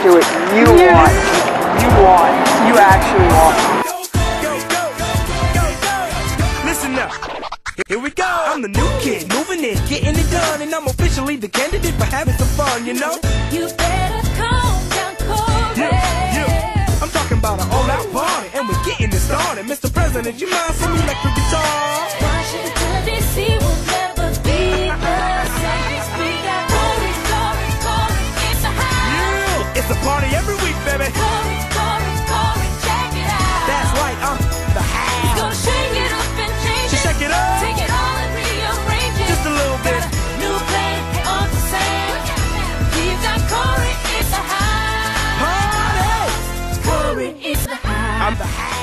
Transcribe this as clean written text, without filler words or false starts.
do it. You want. You want. You actually want. Listen up. Here we go. I'm the new kid, moving in, getting it done, and I'm officially the candidate for having some fun, you know? You better calm down, Corey. Yeah. I'm talking about an all-out party, and we're getting it started. Mr. President, you mind some electric guitar? Washington, D.C. will never be the same. We got Corey, it's a high. Yeah. It's a party every week, baby. Corey, check it out. That's right, I'm the high. He's gonna shake it up and change it. Shake it up. Take it all and rearrange it. Just a little bit. New plan on the sand. We've got Corey, it's a high. Party! Corey, it's a high. I'm the high.